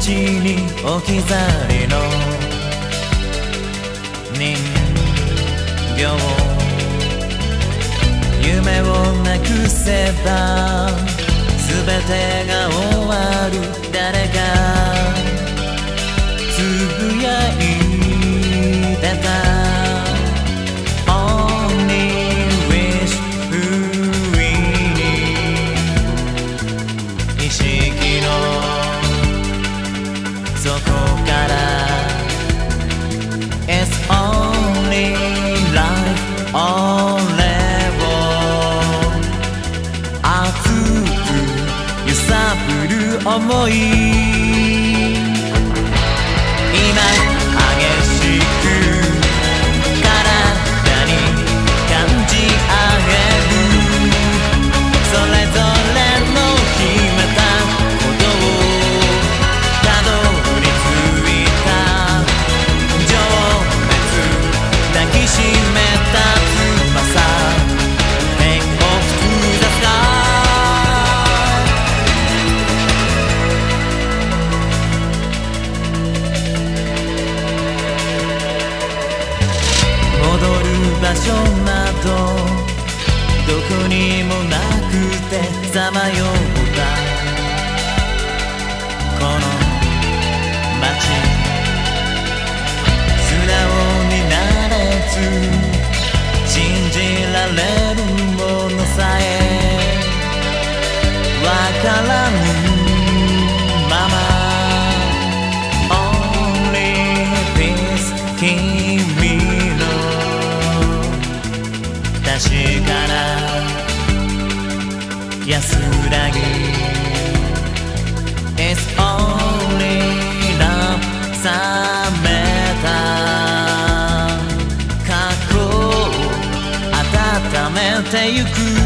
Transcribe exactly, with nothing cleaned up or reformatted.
ちに置き去りの人形、夢をなくせば全てが終わる。誰かつぶやいてた。そこから It's only life only 熱く揺さぶる想い、今激しく体に感じ合える。それぞれの決めたことを場所などどこにもなくてさまよったこの街、素直になれず信じられるものさえわからぬまま Only peace 君確かな安らぎ It's only love 冷めた過去を温めてゆく。